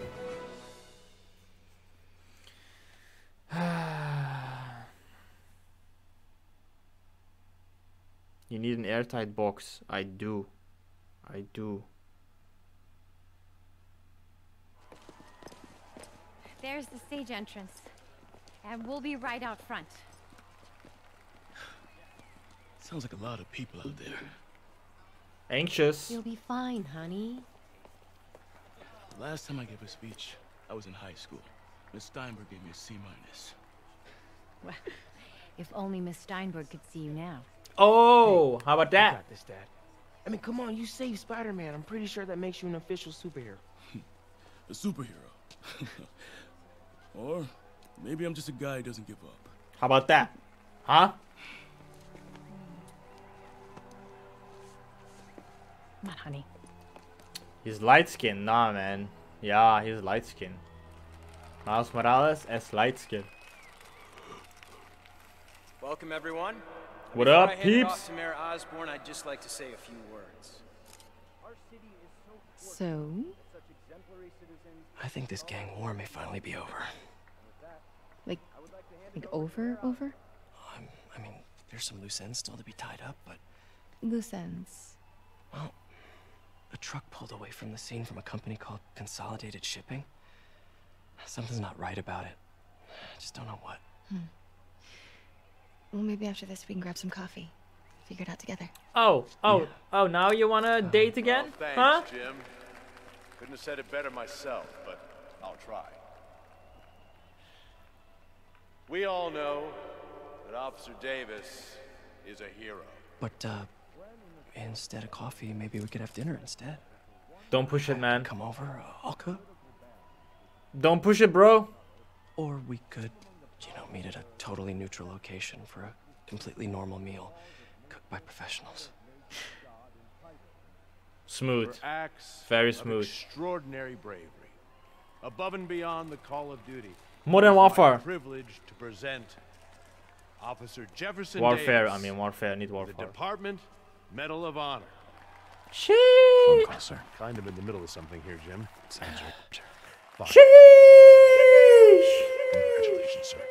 You need an airtight box. I do. I do. There's the stage entrance. And we'll be right out front. Sounds like a lot of people out there. Anxious. You'll be fine, honey. The last time I gave a speech, I was in high school. Miss Steinberg gave me a C minus. Well, if only Miss Steinberg could see you now. Oh, hey, how about that? You got this, Dad. I mean, come on, you saved Spider-Man. I'm pretty sure that makes you an official superhero. A superhero. Or maybe I'm just a guy who doesn't give up. How about that? Huh? Come on, honey. He's light skinned, nah, man. Yeah, he's light skinned. Miles Morales is light skinned. Welcome, everyone. What Before up, I hand it peeps? off to Mayor Osborn, I'd just like to say a few words. So? I think this gang war may finally be over. Like, like over, over? Um, I mean, there's some loose ends still to be tied up, but... Loose ends. Well, a truck pulled away from the scene from a company called Consolidated Shipping. Something's not right about it. I just don't know what. Hmm. Well, maybe after this we can grab some coffee. figure it out together. Oh, oh, yeah. oh, now you wanna date again? Oh, thanks, huh? Jim. Couldn't have said it better myself, but I'll try. We all know that Officer Davis is a hero. But, uh, instead of coffee, maybe we could have dinner instead. Don't push it, man. Come over, uh, I'll cook. Don't push it, bro. Or we could, you know, meet at a totally neutral location for a completely normal meal, cooked by professionals. Smooth. For acts Very of smooth. Extraordinary bravery, above and beyond the call of duty. Modern Warfare. Privilege to present Officer Jefferson Warfare. Davis, I mean warfare. I need warfare. The Department Medal of Honor. Sheesh. Phone call, sir. Kind of in the middle of something here, Jim. Sounds right. Fine. Sheesh. Congratulations, sir.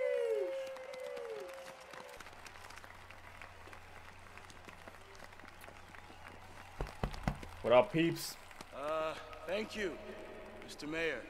What up, peeps? Uh, thank you, Mister Mayor.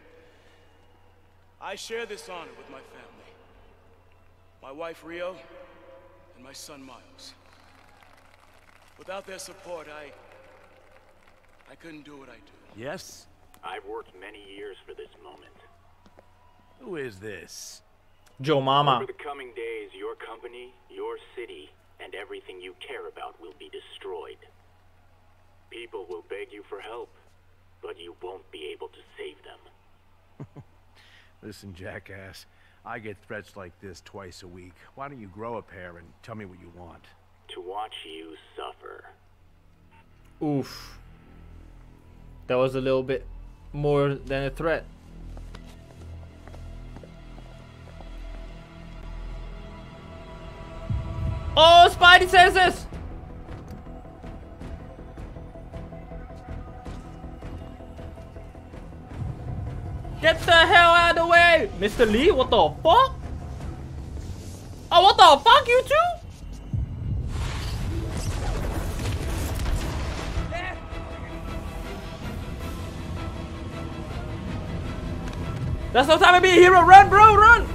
I share this honor with my family. My wife, Rio, and my son, Miles. Without their support, I... I couldn't do what I do. Yes? I've worked many years for this moment. Who is this? Joe Mama. Over the coming days, your company, your city, and everything you care about will be destroyed. People will beg you for help, but you won't be able to save them. Listen, jackass. I get threats like this twice a week. Why don't you grow a pair and tell me what you want? To watch you suffer. Oof. That was a little bit more than a threat. Oh, Spidey says this! Get the hell out of the way! Mister Lee, what the fuck? Oh, what the fuck, you two? That's no time to be a hero. Run, bro, run!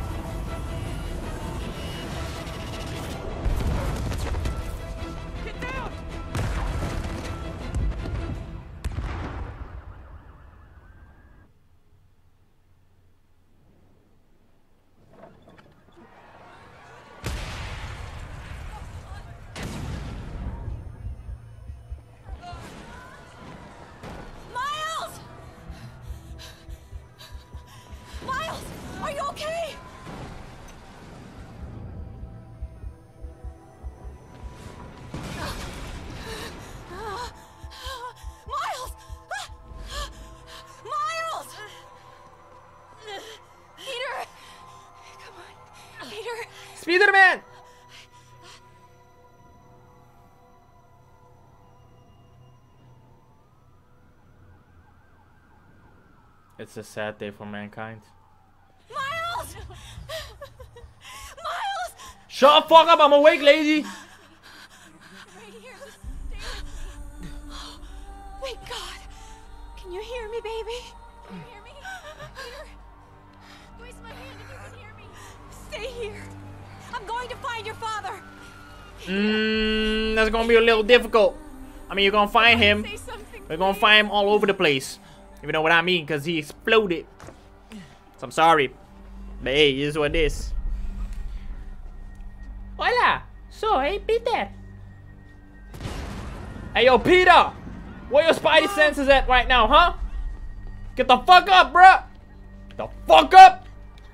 Get down! Miles! Miles, are you okay? Miles! Miles! Peter! Come on, Peter! Spiderman! It's a sad day for mankind. Miles! Miles! Shut the fuck up, I'm awake, lady! Right here. Thank God. Can you hear me, baby? Can you hear me? Peter? Squeeze my hand if you can hear me. Stay here. I'm going to find your father. Mmm, that's gonna be a little difficult. I mean, you're gonna find him. We're gonna find him all over the place. If you know what I mean, because he exploded. So I'm sorry. But hey, it is what it is. Hola, soy Peter. Hey, yo, Peter. Where your spidey senses at right now, huh? Get the fuck up, bruh. Get the fuck up.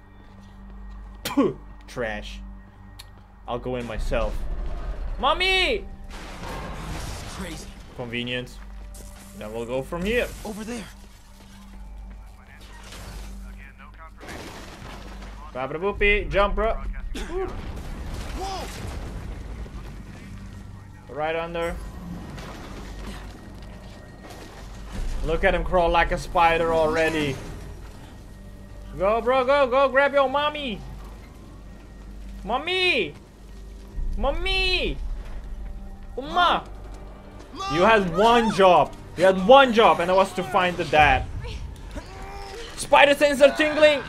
Trash. I'll go in myself. Mommy! Crazy. Convenient. Then we'll go from here. Over there. Grab a boopy. Jump, bro. Whoa! Right under. Look at him crawl like a spider already. Go, bro, go, go. Grab your mommy. Mommy. Mommy. Uma. You had one job. You had one job, and it was to find the dad. Spider senses are tingling.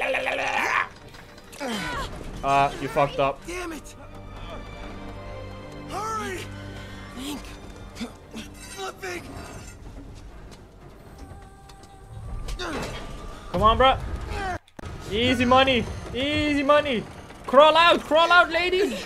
Ah, uh, you fucked up. Damn it! Come on, bro. Easy money. Easy money. Crawl out. Crawl out, lady.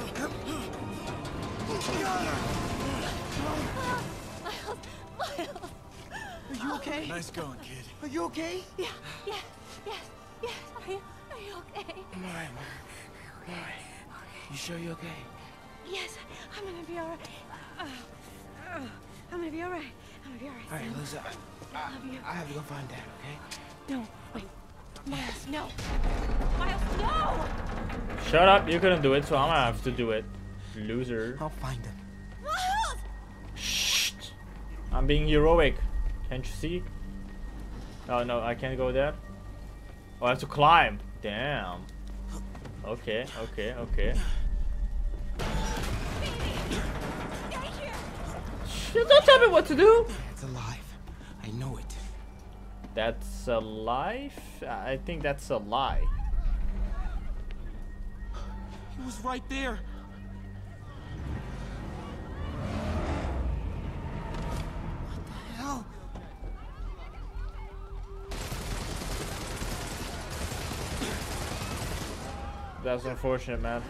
Are you okay? Nice going, kid. Are you okay? Yeah, yeah, yes, yes. Are you, are you okay? I'm alright, Mom. I'm alright. You sure you're okay? Yes, I'm gonna be alright. Uh, uh, I'm gonna be alright. I'm gonna be alright. Alright, Liza. I, I love you. I have to go find Dad, okay? No, wait. Miles, no. Miles, no! Shut up. You couldn't do it, so I'm gonna have to do it. Loser. I'll find him. Miles! Shh. I'm being heroic. Can't you see? Oh, no. I can't go there. Oh, I have to climb. Damn. Okay, okay, okay. Shh, don't tell me what to do. It's alive. I know it. That's a life? I think that's a lie. He was right there. What the hell? That's unfortunate, man.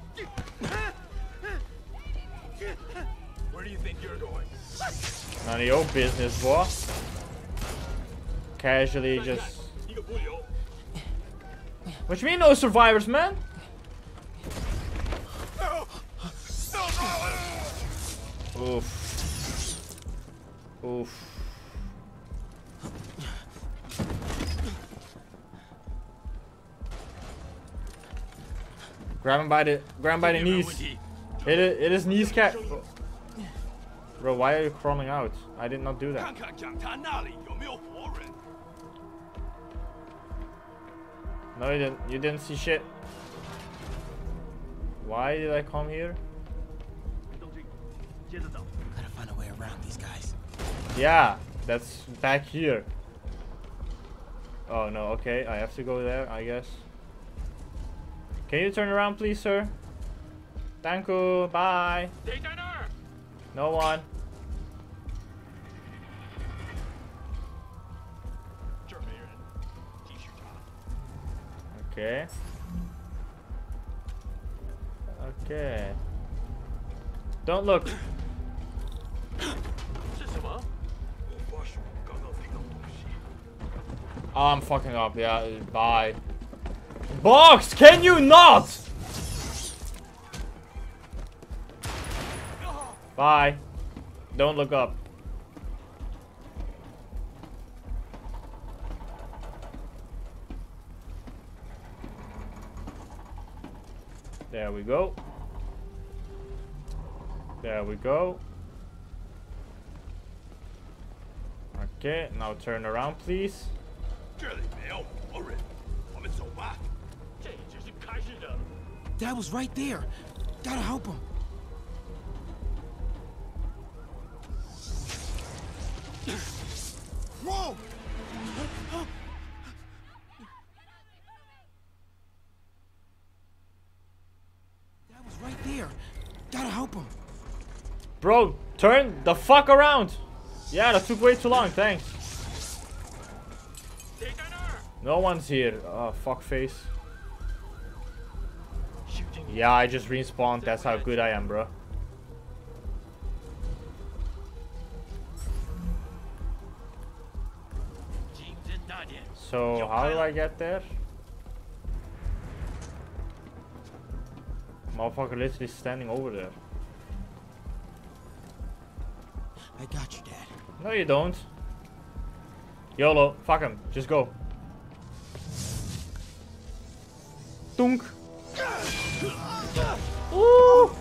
Where do you think you're going? None of your business, boy. Casually just... What you mean no survivors, man? Oof. Oof. Grab him by the grab him by the knees. Hit it, hit his knees, cat. Bro, why are you crawling out? I did not do that. No, you didn't. You didn't see shit. Why did I come here? Gotta find a way around these guys. Yeah, that's back here. Oh no, okay, I have to go there, I guess. Can you turn around, please, sir? Thank you, bye. No one. Okay. Okay. Don't look. Oh, I'm fucking up. Yeah, bye. Box, can you not? Bye. Don't look up. There we go. There we go. Okay, now turn around, please. Dad was right there. Gotta help him. Whoa! Dad was right there. Gotta help him. Bro, turn the fuck around. Yeah, that took way too long. Thanks. No one's here. Oh, fuck face. Yeah, I just respawned. That's how good I am, bro. So, how do I get there? Motherfucker literally standing over there. I got you, Dad. No, you don't. YOLO. Fuck him. Just go. Dunk. Ooh.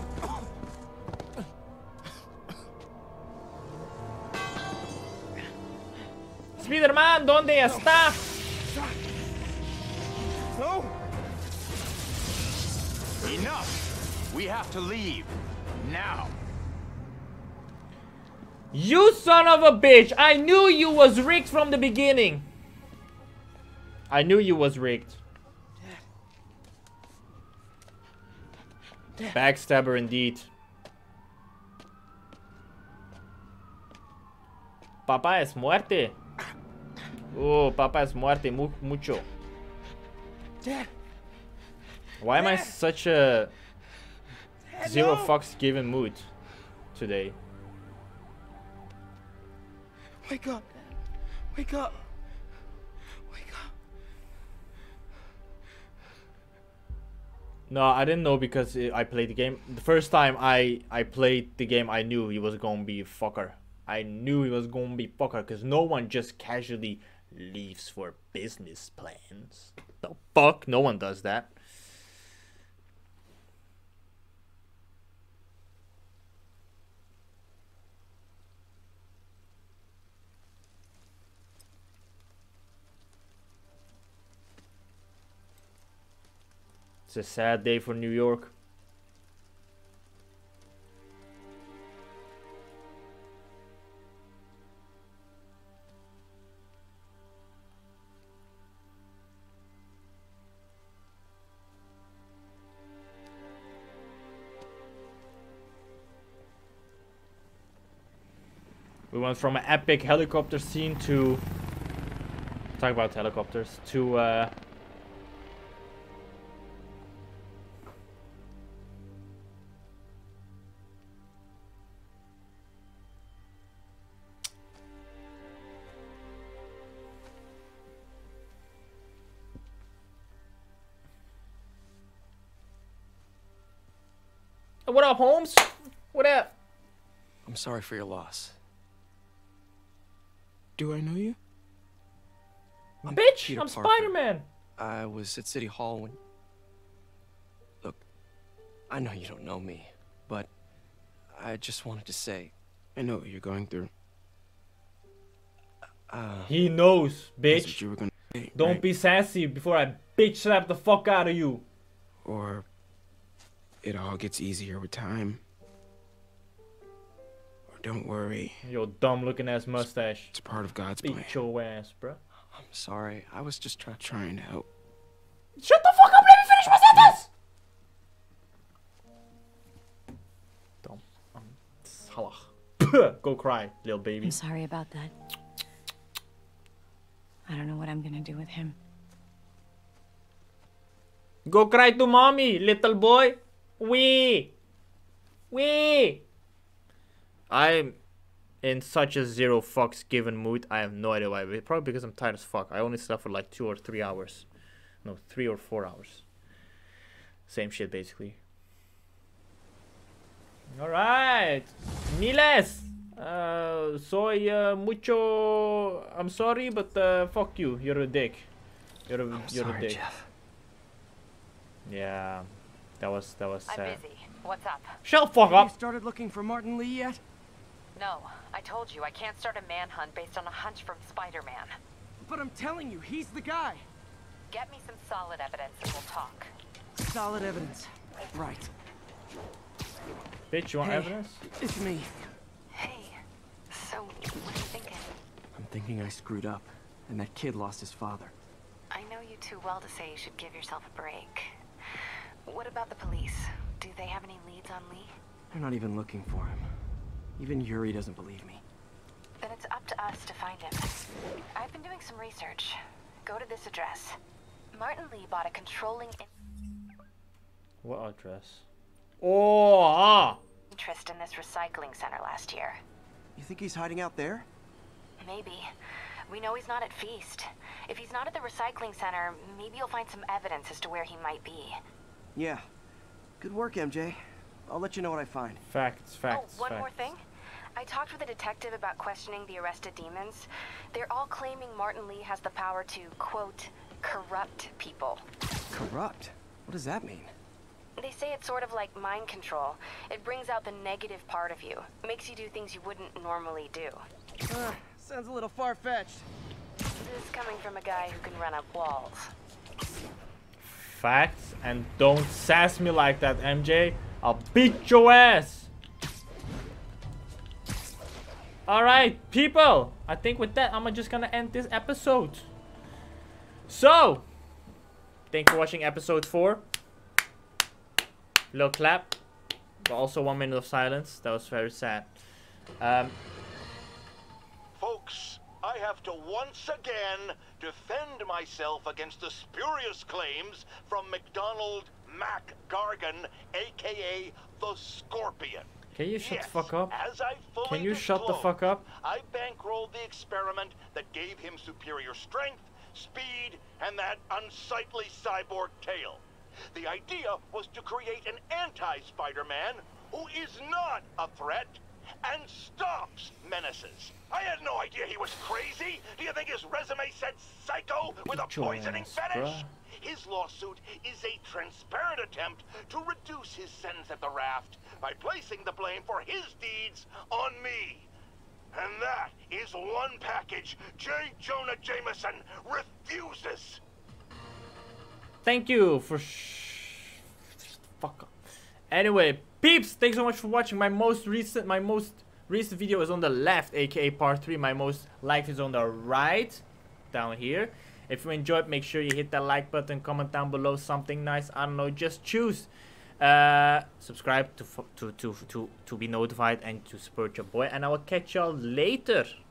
Spiderman, ¿dónde está? No. Enough. We have to leave now. You son of a bitch! I knew you was rigged from the beginning. I knew you was rigged. Backstabber indeed. papá es muerte. Oh, papá es muerte mu mucho. Dad. Why am I Dad. such a Dad, zero no. fucks given mood today? Wake up, Dad. Wake up. Wake up. No, I didn't know because I played the game. The first time I I played the game, I knew he was gonna be a fucker. I knew he was gonna be fucker because no one just casually leaves for business plans. The fuck? No one does that. It's a sad day for New York. We went from an epic helicopter scene to talk about helicopters to uh what up, Holmes? What up? I'm sorry for your loss. Do I know you? I'm Bitch, Peter I'm Parker. Spider-Man. I was at City Hall when... Look, I know you don't know me, but I just wanted to say... I know what you're going through. Uh, He knows, That's bitch. what you were gonna say, Don't right? be sassy before I bitch slap the fuck out of you. Or it all gets easier with time. Or don't worry. Your dumb looking ass mustache. It's part of God's plan. Beat your ass, bro. I'm sorry. I was just trying... Trying to help. Shut the fuck up, let me finish my sentence! Dumb. Um, salah. Go cry, little baby. I'm sorry about that. I don't know what I'm gonna do with him. Go cry to mommy, little boy. Wee. Wee. I'm in such a zero fucks given mood. I have no idea why. Probably because I'm tired as fuck. I only slept for like two or three hours. No, three or four hours. Same shit, basically. Alright. Miles. Uh, soy uh, mucho... I'm sorry, but uh, fuck you. You're a dick. You're a, I'm you're sorry, a dick. Jeff. Yeah. That was, that was I'm sad. busy. What's up? Shut the fuck Have you up. started looking for Martin Lee yet? No, I told you I can't start a manhunt based on a hunch from Spider-Man. But I'm telling you, he's the guy. Get me some solid evidence and we'll talk. Solid evidence. Right. Bitch, you want Hey, evidence? It's me. Hey, so what are you thinking? I'm thinking I screwed up, and that kid lost his father. I know you too well to say you should give yourself a break. What about the police? Do they have any leads on Lee? They're not even looking for him. Even Yuri doesn't believe me. Then it's up to us to find him. I've been doing some research. Go to this address. Martin Lee bought a controlling in What address? Oh, ah. interest in this recycling center last year. You think he's hiding out there? Maybe. We know he's not at Feast. If he's not at the recycling center, maybe you'll find some evidence as to where he might be. Yeah. Good work, M J. I'll let you know what I find. Facts, facts, Oh, one facts. more thing. I talked with a detective about questioning the arrested demons. They're all claiming Martin Lee has the power to, quote, corrupt people. Corrupt? What does that mean? They say it's sort of like mind control. It brings out the negative part of you. Makes you do things you wouldn't normally do. Uh, sounds a little far-fetched. This coming from a guy who can run up walls. Facts, and don't sass me like that, M J. I'll beat your ass. Alright, people. I think with that, I'm just gonna end this episode. So, thank you for watching episode four. Little clap. But also one minute of silence. That was very sad. Um, Folks, have to once again defend myself against the spurious claims from McDonald Mac Gargan, aka the Scorpion. Can you shut yes, the fuck up? As I fully Can you shut the disclosed, fuck up? I bankrolled the experiment that gave him superior strength, speed, and that unsightly cyborg tail. The idea was to create an anti-Spider-Man who is not a threat and stops menaces. I had no idea he was crazy. Do you think his resume said psycho with a poisoning fetish? His lawsuit is a transparent attempt to reduce his sentence at the raft by placing the blame for his deeds on me. And that is one package J. Jonah Jameson refuses. Thank you for sh fuck up. Anyway, peeps, thanks so much for watching. My most recent my most recent video is on the left, aka part three. My most liked is on the right, down here. If you enjoyed, make sure you hit that like button, comment down below something nice. I don't know, just choose. Uh, subscribe to to to to to be notified and to support your boy. And I will catch y'all later.